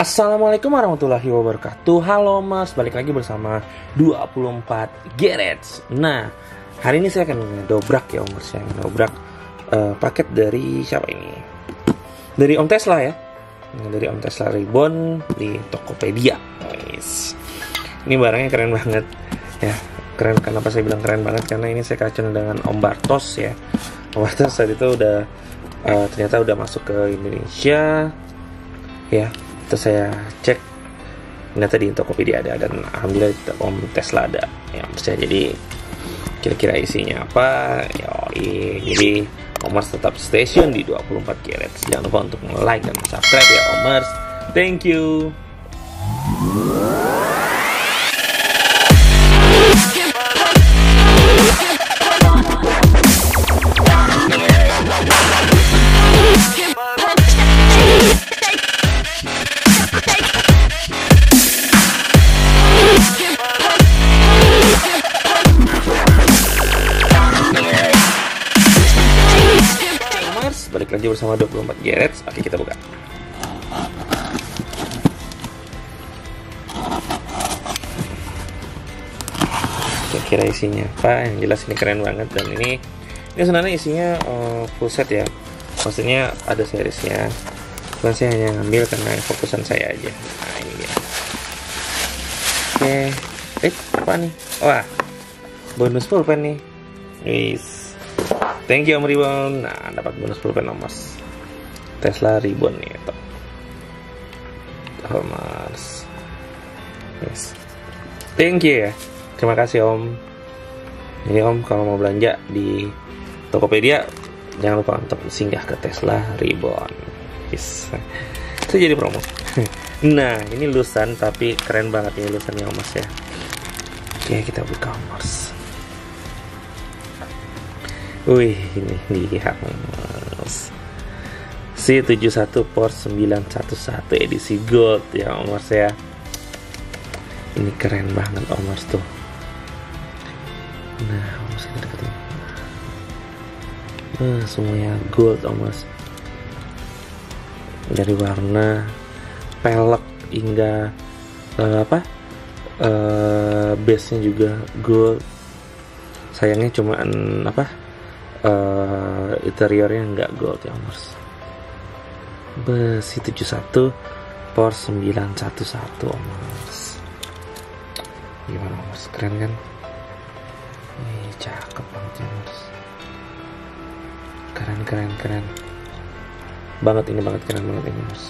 Assalamualaikum warahmatullahi wabarakatuh. Halo Mas, balik lagi bersama 24 Garage. Nah, hari ini saya akan ngedobrak ya Mas, saya ngedobrak paket dari siapa ini? Dari Om Tesla ya. Dari Om Tesla Ribbon di Tokopedia. Nice. Ini barangnya keren banget ya. Keren, kenapa saya bilang keren banget? Karena ini saya kacung dengan Om Bartos ya. Om Bartos saat itu udah ternyata udah masuk ke Indonesia ya. Terus saya cek, ternyata di Tokopedia ada, dan alhamdulillah Om Tesla ada ya. Jadi kira-kira isinya apa? Jadi Omers tetap stay tune di 24 Garage. Jangan lupa untuk like dan subscribe ya Omers. Thank you. Balik lagi bersama 24 Garage. Oke, kita buka. Kira-kira isinya apa? Yang jelas ini keren banget, dan ini sebenarnya isinya full set ya. Maksudnya ada seriesnya. Cuman saya hanya ngambil karena fokusan saya aja. Nah, ini dia. Oke. Apa nih? Wah, bonus pulpen nih. Wis. Thank you Om Ribbon. Nah, dapat bonus pulpen Omers Tesla Ribbon nih itu. Omers. Yes. Thank you ya. Terima kasih Om. Jadi Om kalau mau belanja di Tokopedia, jangan lupa untuk singgah ke Tesla Ribbon. Yes. Itu jadi promo. Nah, ini lusan tapi keren banget ini lusannya Omers ya. Oke, kita buka Omers. Wih, ini lihat Mas. C71 Porsche 911 edisi gold ya Omers ya. Ini keren banget Omers tuh. Nah, Omers kita deketin. Semuanya gold Omers. Dari warna, pelek hingga base-nya juga gold. Sayangnya cuman interiornya nggak gold ya Omers. C71 Porsche 911 Omers. Gimana Omers, keren kan? Ih, cakep banget ya Omers. Keren banget ini, keren banget ini Omers.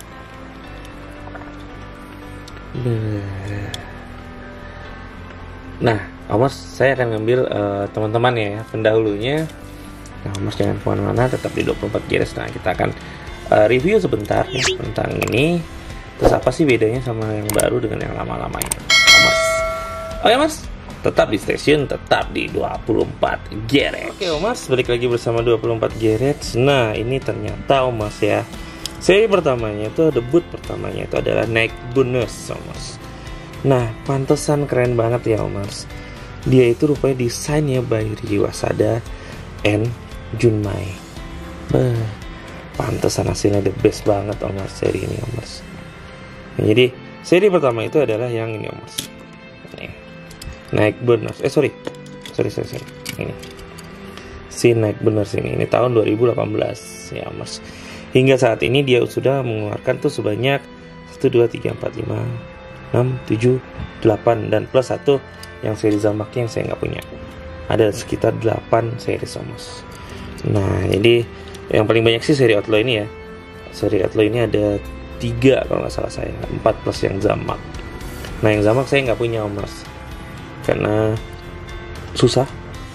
Nah Omers, saya akan ngambil teman-teman ya pendahulunya. Nah, Omers jangan kemana-mana, tetap di 24 Garage. Nah, kita akan review sebentar ya, tentang ini. Terus apa sih bedanya sama yang baru dengan yang lama-lamanya Omers. Oke Omers, tetap di stasiun, tetap di 24 Garage. Oke Omers, balik lagi bersama 24 Garage. Nah, ini ternyata Omers ya, seri pertamanya itu, debut pertamanya itu adalah Night Bonus Omers. Nah, pantesan keren banget ya Omers. Dia itu rupanya desainnya by Ryu Wasada and Junmai. Pantesan hasilnya the best banget Omers seri ini Omers. Nah, jadi seri pertama itu adalah yang ini Omers. Nih. Night Bonus. Sorry. Ini. Si Night Bonus ini tahun 2018 ya Omers. Hingga saat ini dia sudah mengeluarkan tuh sebanyak 1 2 3 4 5 6, 7, 8 dan plus 1 yang seri Zamaknya yang saya nggak punya. Ada sekitar 8 seri Omers. Nah, jadi yang paling banyak sih seri Outlaw ini ya. Seri Outlaw ini ada 3 kalau nggak salah saya, 4 plus yang Zamak. Nah, yang Zamak saya nggak punya Omers karena susah.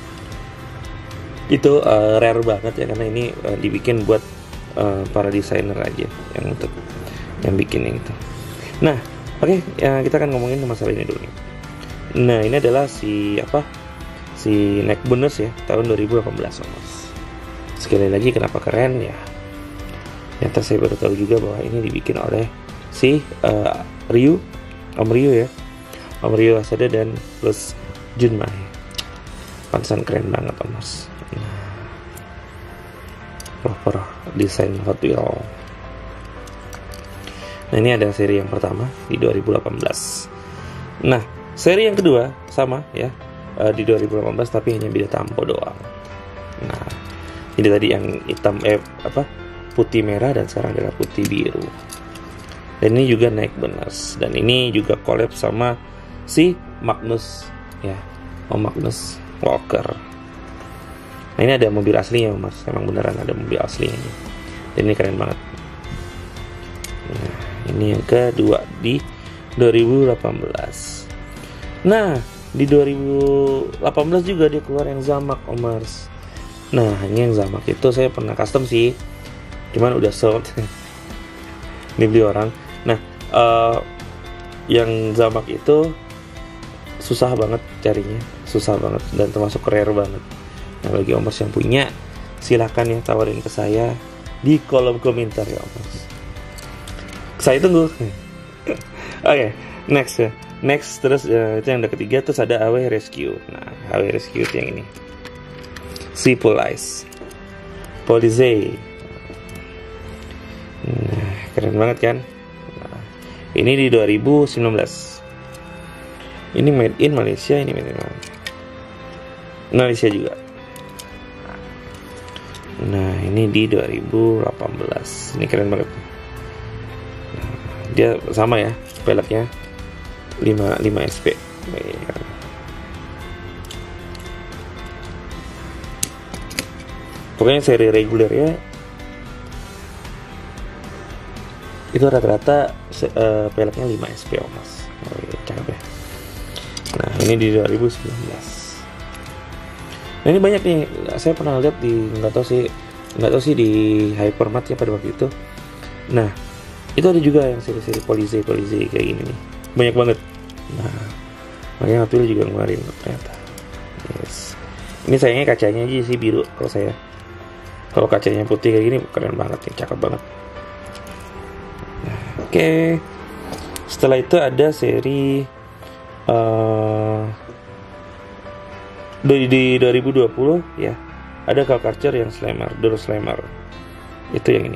Itu rare banget ya, karena ini dibikin buat para desainer aja yang bikin itu. Nah, oke, ya, kita akan ngomongin masalah ini dulu nih. Nah, ini adalah si Night Bonus ya, tahun 2018 Omers. Sekali lagi kenapa keren ya? Ternyata saya baru tahu juga bahwa ini dibikin oleh si Om Ryu ya, Om Ryu Wasada dan plus Junmai. Pantesan keren banget Omers. Proper desain Hot Wheel. Nah ini ada seri yang pertama di 2018. Nah seri yang kedua sama ya, di 2018 tapi hanya beda tampo doang. Nah ini tadi yang hitam putih merah dan sekarang adalah putih biru. Dan ini juga naik benas. Dan ini juga collab sama si Magnus ya, Om Magnus Walker. Nah ini ada mobil aslinya Mas, emang beneran ada mobil aslinya ini. Dan ini keren banget. Nah ini yang kedua di 2018. Nah di 2018 juga dia keluar yang Zamak Omars. Nah hanya yang Zamak itu saya pernah custom sih, cuman udah sold. Ini beli orang. Nah yang Zamak itu susah banget carinya, susah banget dan termasuk rare banget. Nah bagi Omers yang punya, silahkan ya tawarin ke saya di kolom komentar ya Omers. Saya tunggu. Oke, next ya. Next terus itu yang ketiga, terus ada AW Rescue. Nah AW Rescue itu yang ini, si Police. Nah, keren banget kan? Nah, ini di 2019. Ini made in Malaysia, ini made in Malaysia juga. Nah, ini di 2018. Ini keren banget. Nah, dia sama ya, peleknya 5 SP. Pokoknya seri reguler ya. Itu rata-rata peleknya 5 SP Mas. Cakep ya. Nah ini di 2019. Nah ini banyak nih, saya pernah lihat di nggak tahu sih di Hypermart ya pada waktu itu. Nah itu ada juga yang seri-seri Polize kayak gini nih, banyak banget. Nah makanya Hot Wheels juga ngeluarin ternyata. Yes. Ini sayangnya kacanya aja sih biru kalau saya. Kalau kacanya putih kayak gini keren banget nih, cakep banget. Nah, oke. Setelah itu ada seri di 2020 ya, ada Calcarcher yang Slammer, Door Slammer. Itu yang ini.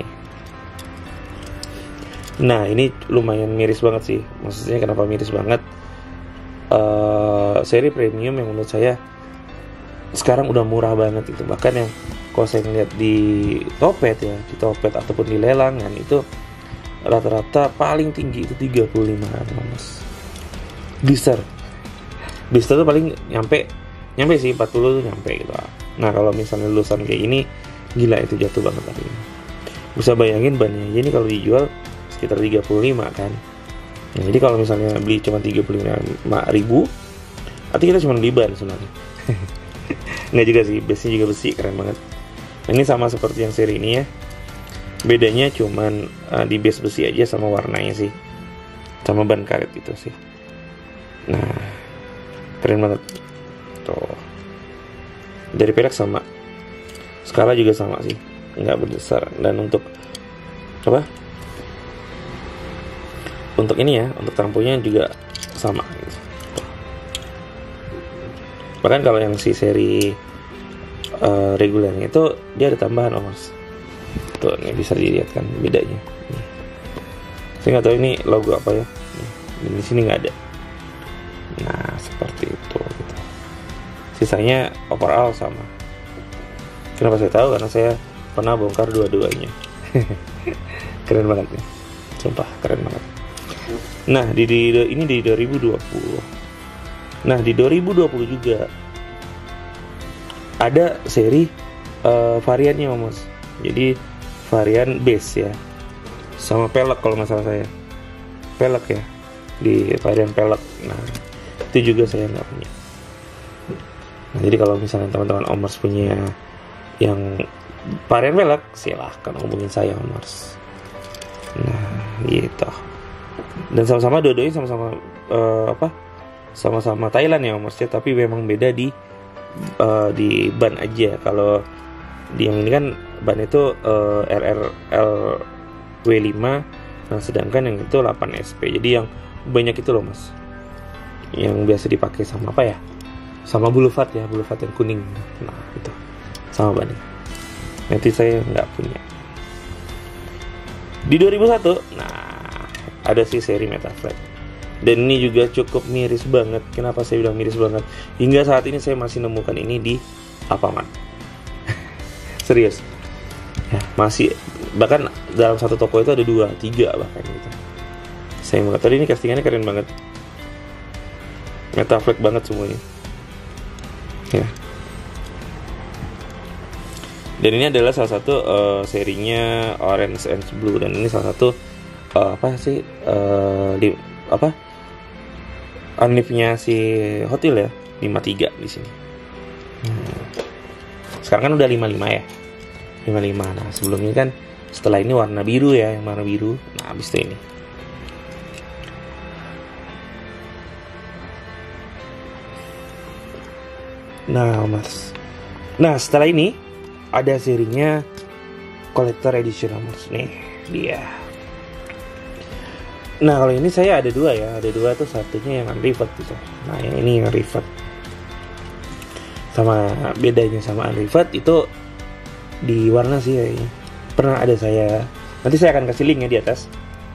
Nah ini lumayan miris banget sih. Maksudnya kenapa miris banget? Seri premium yang menurut saya sekarang udah murah banget itu. Bahkan yang kalau saya ngeliat di Topet ya, di Topet ataupun di lelangan itu rata-rata paling tinggi itu 35-an Mas. Blister tuh paling nyampe sih 40 tuh nyampe gitu. Nah kalau misalnya lulusan kayak ini gila, itu jatuh banget tadi. Bisa bayangin bannya aja ini kalau dijual sekitar 35 kan. Nah, jadi kalau misalnya beli cuma 35.000, artinya kita cuma beli ban sebenarnya. Nggak juga sih, base-nya juga besi, keren banget. Nah, ini sama seperti yang seri ini ya. Bedanya cuman di base besi aja sama warnanya sih, sama ban karet gitu sih. Nah keren banget tuh. Dari pelek sama, skala juga sama sih, nggak besar. Dan untuk untuk ini ya, untuk tampunya juga sama gitu. Bahkan kalau yang si seri regulernya itu dia ada tambahan Mas. Tuh ini bisa dilihat kan bedanya. Saya nggak tahu ini logo apa ya. Di sini nggak ada. Nah seperti itu gitu. Sisanya overall sama. Kenapa saya tahu? Karena saya pernah bongkar dua-duanya. Keren banget ya, sumpah keren banget. Nah ini di 2020. Nah di 2020 juga ada seri variannya Mas. Jadi varian base ya, sama pelek kalau nggak salah saya, pelek ya, di varian pelek. Nah itu juga saya nggak punya. Nah, jadi kalau misalnya teman-teman Omers punya yang varian pelek, silahkan hubungin saya Omers. Nah gitu. Dan sama-sama dua-duanya sama-sama Thailand ya Omers ya, tapi memang beda di ban aja. Kalau di yang ini kan ban itu RRLW5, nah sedangkan yang itu 8 SP. Jadi yang banyak itu loh Mas, yang biasa dipakai sama apa ya, sama Boulevard ya, Boulevard yang kuning. Nah itu sama bannya. Nanti saya nggak punya. Di 2001, nah ada sih seri Metaflag. Dan ini juga cukup miris banget. Kenapa saya bilang miris banget? Hingga saat ini saya masih nemukan ini di Alfamart. Serius ya, masih, bahkan dalam satu toko itu ada 2, 3 bahkan gitu. Saya melihat tadi ini castingannya keren banget, Metaflag banget semuanya ya. Dan ini adalah salah satu serinya Orange and Blue, dan ini salah satu unlive-nya si Hotil ya, 53 di sini. Sekarang kan udah 55 ya. 55. Nah, sebelumnya kan setelah ini warna biru ya, yang warna biru. Nah, habis itu ini. Nah, Mas. Nah, setelah ini ada serinya Collector Edition, Mas. Nih, dia. Nah, kalau ini saya ada 2 ya. Ada 2 tuh, satunya yang unrivet gitu. Nah, yang ini yang rivet. Sama bedanya sama unrivet itu di warna sih kayaknya. Pernah ada saya, nanti saya akan kasih linknya di atas.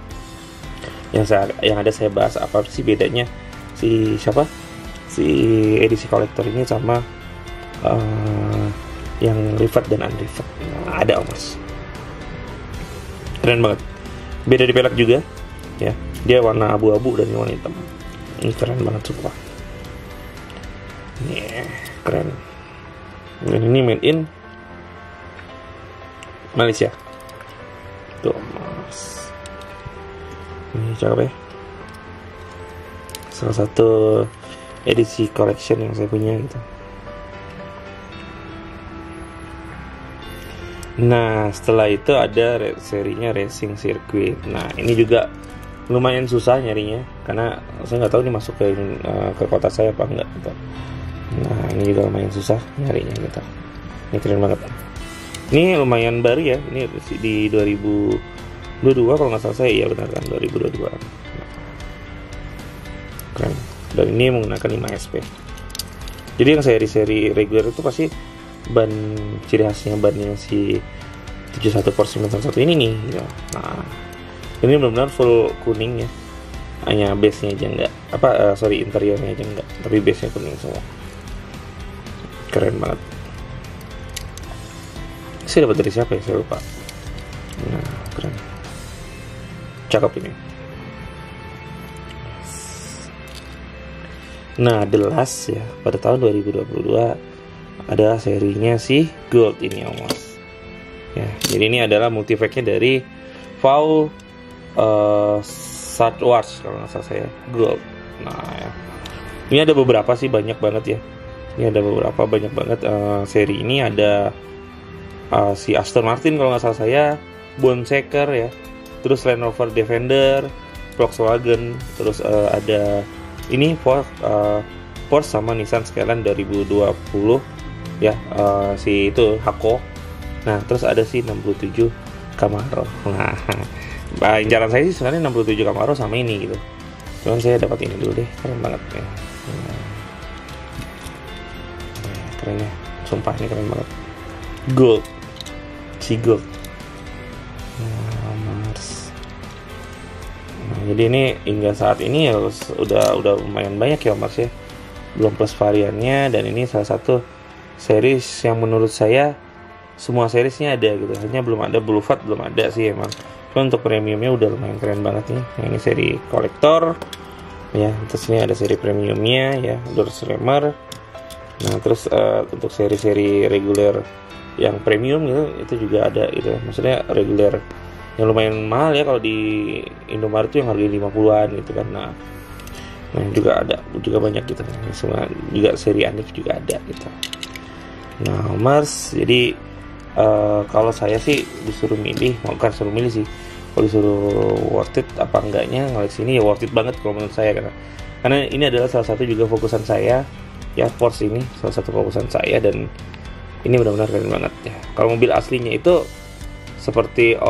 Yang ada saya bahas apa sih bedanya si edisi kolektor ini sama yang rivet dan unrivet. Nah, ada Mas. Keren banget. Beda di pelek juga ya. Dia warna abu-abu dan warna hitam. Ini keren banget sumpah. Nih, keren. Dan ini made in Malaysia. Tuh, Mas. Ini cakep ya. Salah satu edisi collection yang saya punya gitu. Nah, setelah itu ada serinya Racing Circuit. Nah, ini juga lumayan susah nyarinya karena saya nggak tahu ini masuk ke kota saya apa enggak gitu. Nah, ini juga lumayan susah nyarinya gitu. Ini keren banget. Ini lumayan baru ya. Ini di 2022 kalau nggak salah saya, iya benar kan, 2022. Keren. Dan ini menggunakan 5 SP. Jadi yang seri reguler itu pasti ban, ciri khasnya bannya si 71 Porsche 911 ini nih gitu. Nah, ini benar-benar full kuning ya. Hanya base-nya aja enggak, interiornya aja enggak, tapi base-nya kuning semua. Keren banget. Saya dapat dari siapa ya, saya lupa. Nah, keren. Cakep ini. Nah, The Last ya, pada tahun 2022 adalah serinya si Gold ini ya, Mas. Ya, jadi ini adalah multipack-nya dari VOW Star Wars kalau nggak salah saya, Gold. Nah, ya. Ini ada beberapa sih, banyak banget ya. Ini ada beberapa, banyak banget. Seri ini ada si Aston Martin kalau nggak salah saya, Bonseker ya, terus Land Rover Defender, Volkswagen, terus ada ini Porsche sama Nissan Skyline 2020 ya, si itu Hako. Nah, terus ada si 67 Camaro. Nah, incaran saya sih sebenarnya 67 Camaro sama ini gitu. Cuman saya dapat ini dulu deh, keren banget ya. Keren ya, sumpah ini keren banget. Gold, si Gold. Nah, Mars. Nah, jadi ini hingga saat ini ya udah lumayan banyak ya Mars ya. Belum plus variannya, dan ini salah satu series yang menurut saya semua seriesnya ada gitu. Hanya belum ada Blue Fat, belum ada sih emang. Cuma untuk premiumnya udah lumayan keren banget nih. Nah, ini seri kolektor ya. Terus ini ada seri premiumnya ya, door slammer. Nah, terus untuk seri-seri reguler yang premium gitu, itu juga ada gitu. Maksudnya reguler yang lumayan mahal ya kalau di Indomaret tuh yang harga 50-an gitu kan. Nah, juga ada, juga banyak gitu. Ini semua juga seri Anif juga ada gitu. Nah, Mars, jadi kalau saya sih disuruh milih, bukan suruh milih sih, kalau disuruh worth it apa enggaknya ngoleksi ini ya worth it banget kalau menurut saya, karena ini adalah salah satu juga fokusan saya ya. Porsche ini salah satu fokusan saya, dan ini benar-benar keren banget ya. Kalau mobil aslinya itu seperti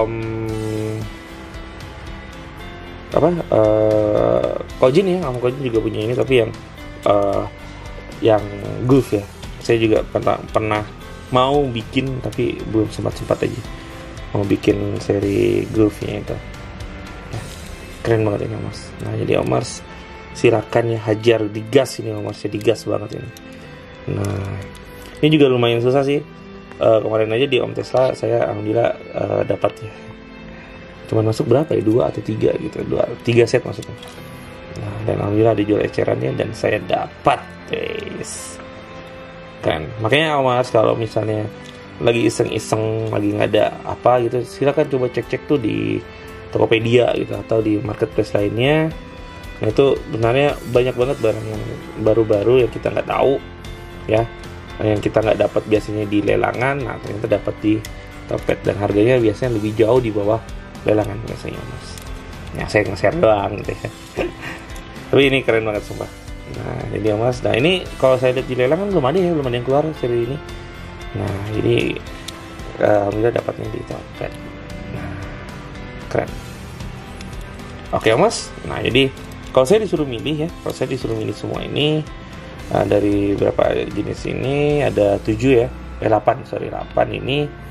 Kojin ya, Kojin juga punya ini, tapi yang Golf ya. Saya juga pernah mau bikin, tapi belum sempat aja mau bikin seri Golfnya itu ya. Keren banget ini Om Mars. Nah jadi Om Mars silakan ya, hajar digas ini Om Mars, digas banget ini. Nah ini juga lumayan susah sih. Kemarin aja di Om Tesla saya alhamdulillah dapat ya. Cuman masuk berapa ya, 2 atau 3 gitu, 3 set maksudnya. Nah, dan alhamdulillah dijual ecerannya dan saya dapat, guys. Kan, makanya Om Mars kalau misalnya lagi iseng-iseng, lagi nggak ada apa gitu, silakan coba cek-cek tuh di Tokopedia gitu atau di marketplace lainnya. Nah itu sebenarnya banyak banget barang yang baru-baru yang kita nggak tahu ya, yang kita nggak dapat biasanya di lelangan. Nah ternyata dapat di Tokped dan harganya biasanya lebih jauh di bawah lelangan biasanya Mas. Ya saya nge-share doang gitu ya. Tapi ini keren banget sumpah. Nah jadi Mas, nah ini kalau saya lihat di lelangan belum ada yang keluar seri ini. Nah jadi alhamdulillah dapatnya di Tokped. Nah keren. Oke Mas, nah jadi kalau saya disuruh milih semua ini dari berapa jenis ini, ada 7 ya, 8 ini.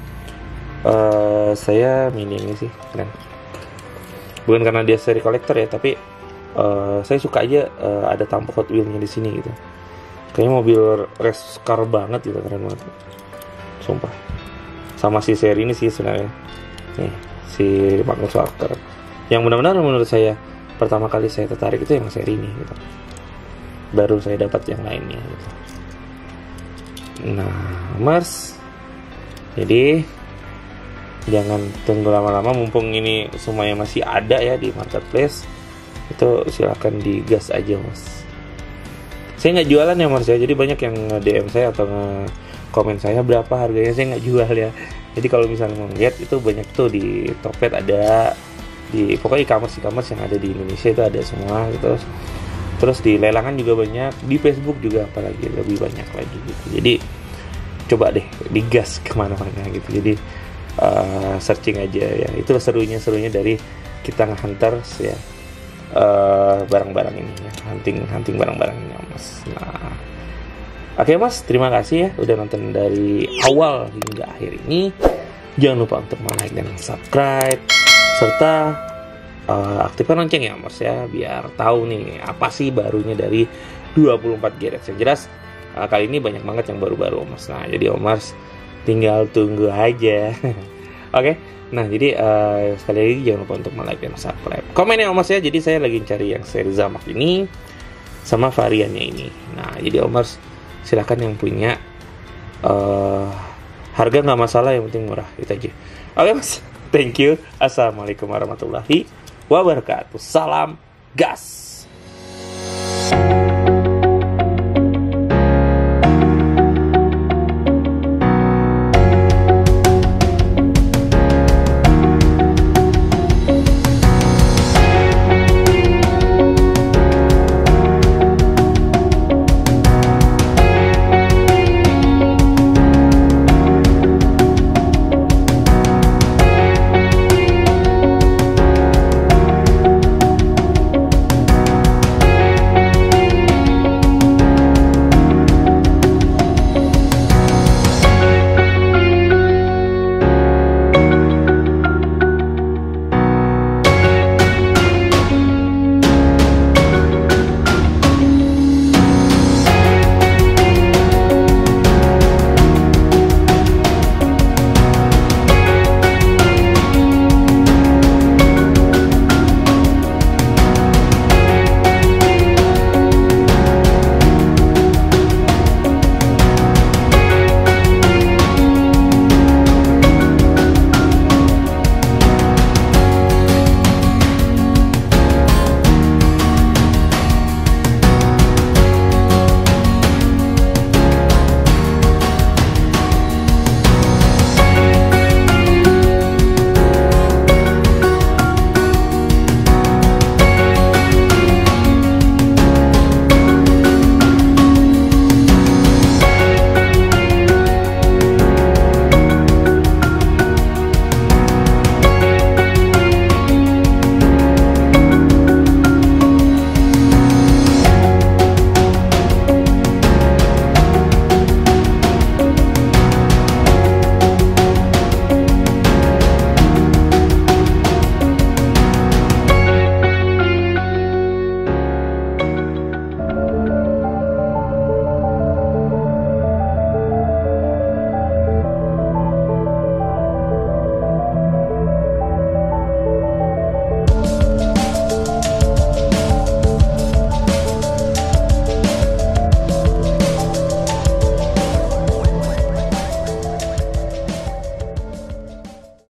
Saya milih ini sih, keren. Bukan karena dia seri kolektor ya, tapi saya suka aja ada tampuk Hot Wheels-nya di sini gitu. Kayaknya mobil race car banget gitu, keren banget. Sumpah. Sama si seri ini sih sebenarnya. Nih, si Magnus Walker. Yang benar-benar menurut saya pertama kali saya tertarik itu yang seri ini gitu. Baru saya dapat yang lainnya gitu. Nah, Mars. Jadi jangan tunggu lama-lama, mumpung ini semuanya masih ada ya di marketplace. Itu silakan digas aja Mas. Saya nggak jualan ya Mas ya, jadi banyak yang DM saya atau komen saya berapa harganya, saya nggak jual ya. Jadi kalau misalnya mau lihat itu banyak tuh di Tokped, ada di pokoknya e-commerce yang ada di Indonesia itu ada semua gitu. Terus di lelangan juga banyak, di Facebook juga apalagi lebih banyak lagi gitu. Jadi coba deh digas kemana-mana gitu. Jadi searching aja ya, itu serunya dari kita ngehantar ya barang-barang ini ya, hunting barang-barang ini Mas. Nah oke Mas, terima kasih ya udah nonton dari awal hingga akhir ini. Jangan lupa untuk like dan subscribe serta aktifkan lonceng ya Mas ya, biar tahu nih apa sih barunya dari 24 Garage. Yang jelas kali ini banyak banget yang baru-baru Mas. Nah jadi Om Mars tinggal tunggu aja. Oke, nah jadi sekali lagi jangan lupa untuk like dan subscribe. Komen ya Om Mars ya, jadi saya lagi cari yang seri Zamak ini sama variannya ini. Nah jadi Om Mars silahkan yang punya, harga nggak masalah, yang penting murah, itu aja. Oke Mas, thank you. Assalamualaikum warahmatullahi wabarakatuh. Salam gas.